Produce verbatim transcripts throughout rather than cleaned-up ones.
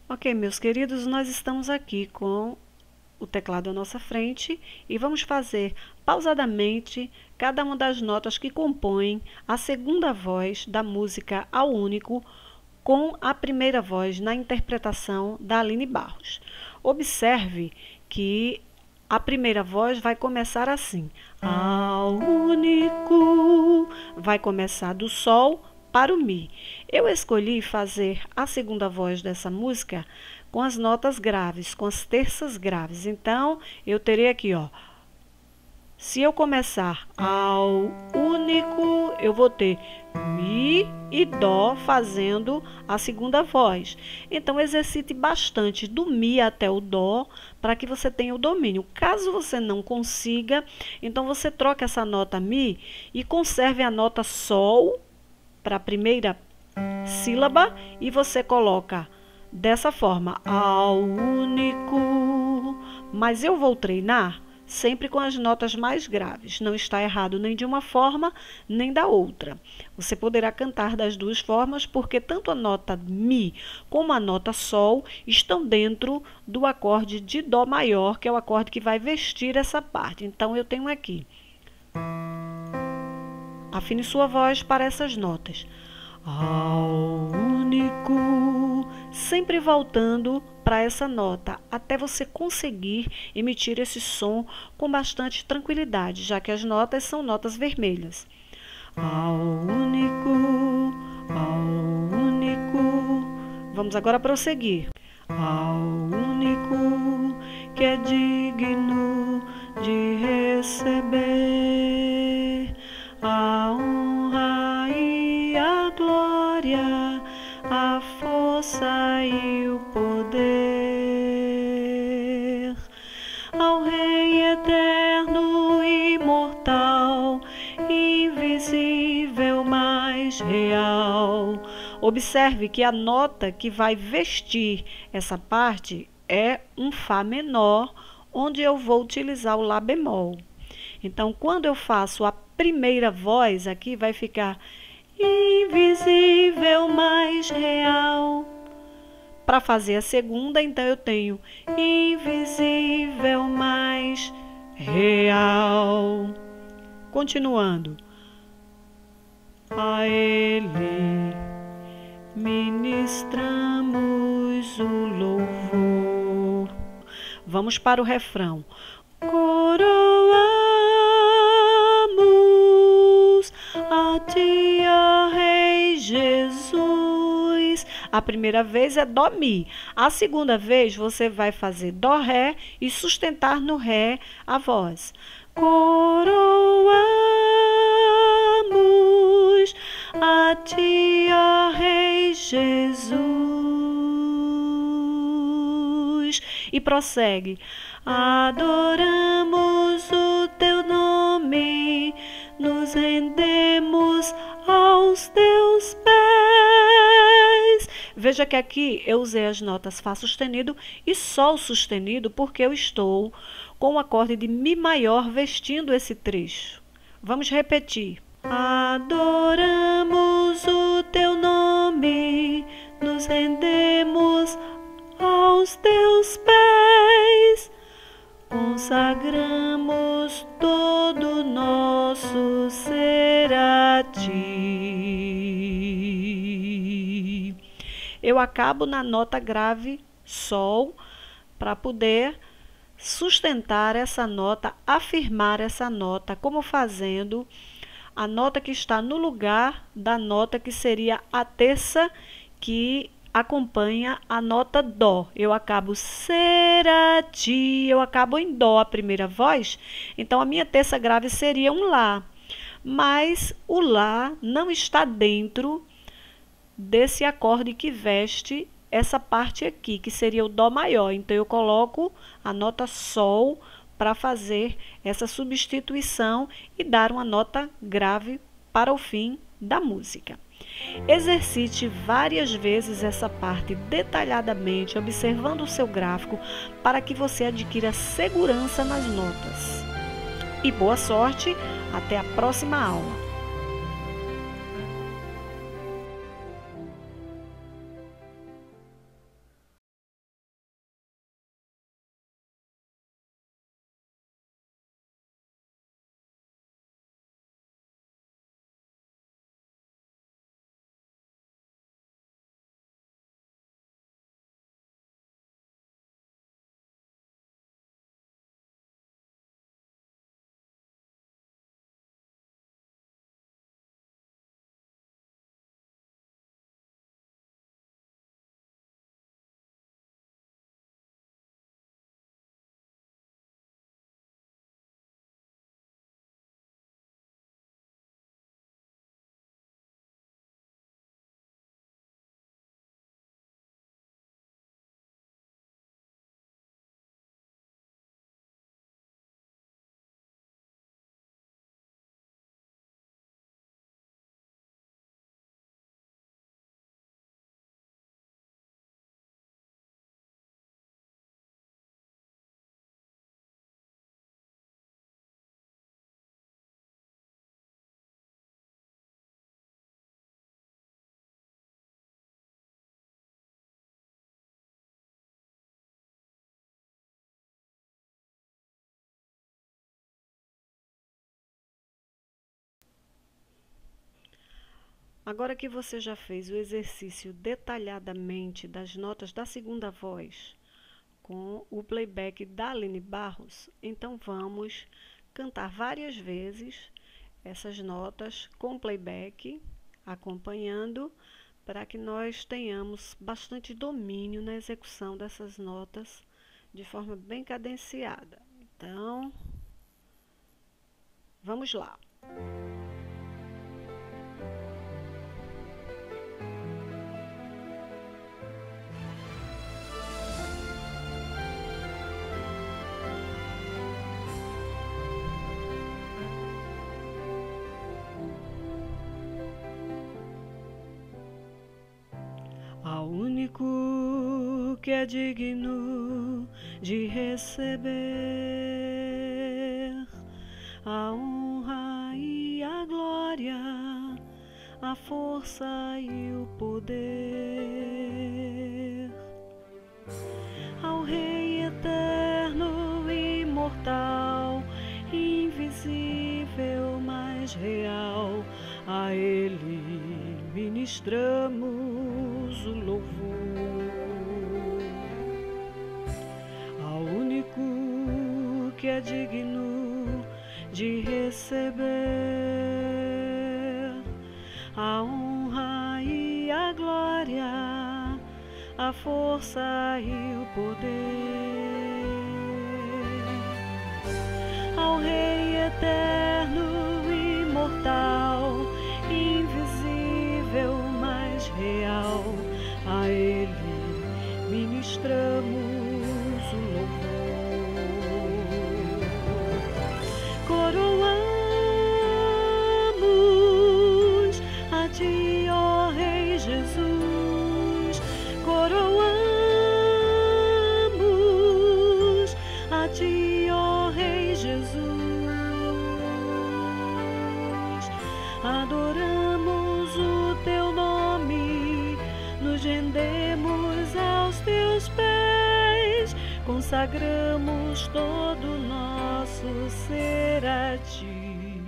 Ok, meus queridos, nós estamos aqui com o teclado à nossa frente e vamos fazer pausadamente cada uma das notas que compõem a segunda voz da música Ao Único com a primeira voz na interpretação da Aline Barros. Observe que a primeira voz vai começar assim: Ao único, vai começar do Sol para o Mi. Eu escolhi fazer a segunda voz dessa música com as notas graves, com as terças graves. Então, eu terei aqui, ó. Se eu começar ao único, eu vou ter Mi e Dó fazendo a segunda voz. Então, exercite bastante do Mi até o Dó para que você tenha o domínio. Caso você não consiga, então você troca essa nota Mi e conserve a nota Sol para a primeira sílaba e você coloca dessa forma, ao único. Mas eu vou treinar sempre com as notas mais graves. Não está errado nem de uma forma, nem da outra. Você poderá cantar das duas formas, porque tanto a nota Mi como a nota Sol estão dentro do acorde de Dó maior, que é o acorde que vai vestir essa parte. Então, eu tenho aqui. Afine sua voz para essas notas. Ao único, sempre voltando para essa nota, até você conseguir emitir esse som com bastante tranquilidade, já que as notas são notas vermelhas. Ao único, ao único. Vamos agora prosseguir. Ao único que é digno de receber a honra e a glória, a força e o poder, ao Rei eterno e imortal, invisível, mas real. Observe que a nota que vai vestir essa parte é um Fá menor, onde eu vou utilizar o Lá bemol. Então, quando eu faço a primeira voz aqui, vai ficar invisível, mas real. Para fazer a segunda, então, eu tenho invisível, mas real. Continuando. A Ele ministramos o louvor. Vamos para o refrão. Coroamos a ti, ó Rei Jesus. A primeira vez é Dó, Mi. A segunda vez você vai fazer Dó, Ré e sustentar no Ré a voz. Coroamos a ti, ó Rei Jesus. E prossegue. Adoramos o teu nome, nos rendemos aos teus pés. Veja que aqui eu usei as notas Fá sustenido e Sol sustenido porque eu estou com o acorde de Mi maior vestindo esse trecho. Vamos repetir. Adoramos o teu nome, nos rendemos aos teus pés, consagramos todo nosso ser a ti. Eu acabo na nota grave Sol para poder sustentar essa nota, afirmar essa nota, como fazendo a nota que está no lugar da nota que seria a terça que acompanha a nota Dó. Eu acabo ser a ti, eu acabo em Dó a primeira voz, então a minha terça grave seria um Lá. Mas o Lá não está dentro desse acorde que veste essa parte aqui, que seria o Dó maior. Então eu coloco a nota Sol para fazer essa substituição e dar uma nota grave para o fim da música. Exercite várias vezes essa parte detalhadamente, observando o seu gráfico, para que você adquira segurança nas notas. E boa sorte, até a próxima aula! Agora que você já fez o exercício detalhadamente das notas da segunda voz com o playback da Aline Barros, então vamos cantar várias vezes essas notas com playback, acompanhando, para que nós tenhamos bastante domínio na execução dessas notas de forma bem cadenciada. Então, vamos lá. Ao único que é digno de receber a honra e a glória, a força e o poder, ao Rei eterno, imortal, invisível, mas real, a Ele ministramos o louvor. Ao único que é digno de receber a honra e a glória, a força e o poder, ao Rei eterno, imortal, invisível, mas real, a Ele ministramos o louvor. Coroamos a Ti, ó Rei Jesus, coroamos a Ti, ó Rei Jesus, adoramos o Teu nome, nos rendemos aos Teus pés, consagramos todo o nosso ser a Ti.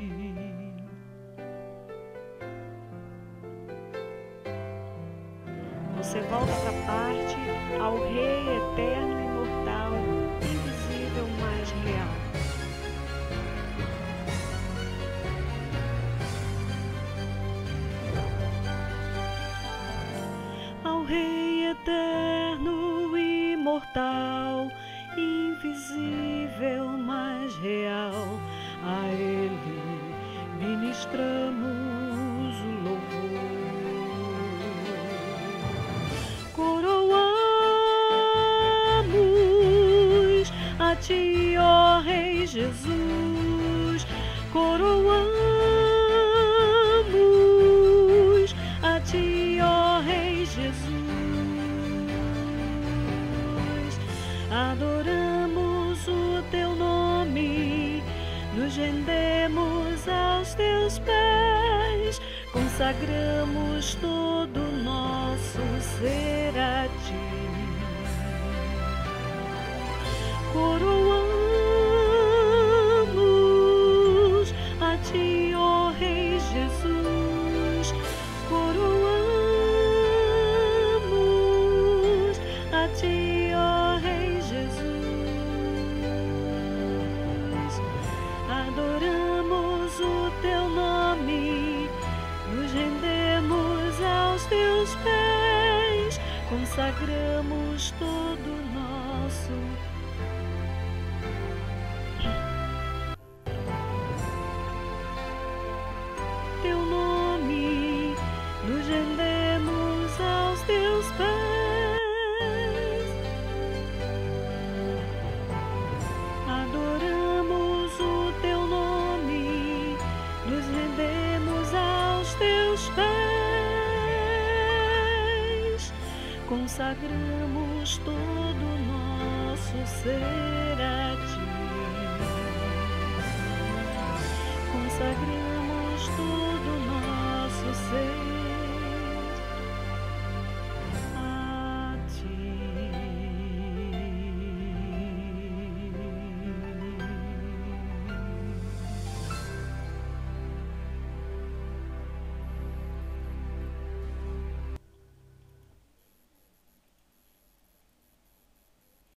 Você volta para a parte ao Rei eterno, imortal, invisível, mas real. Ao Rei eterno, imortal, invisível, mas real, a Ele ministramos o louvor. Coroamos a Ti, ó Rei Jesus, coroamos a Ti, ó Rei Jesus, adoramos o Teu nome, nos rendemos aos Teus pés, consagramos todo o nosso ser a Ti. Coroamos a Ti, ó Rei Jesus, coroamos a Ti, ó Rei Jesus, adoramos o Teu nome, nos rendemos aos Teus pés, consagramos todo o nosso Teu nome, nos rendemos aos Teus pés, adoramos o Teu nome, nos rendemos aos Teus pés, consagramos todo o nosso ser a Ti, consagramos todo